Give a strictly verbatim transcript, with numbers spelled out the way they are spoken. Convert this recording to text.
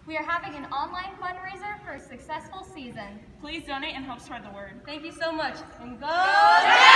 We are having an online fundraiser for a successful season. Please donate and help spread the word. Thank you so much, and go!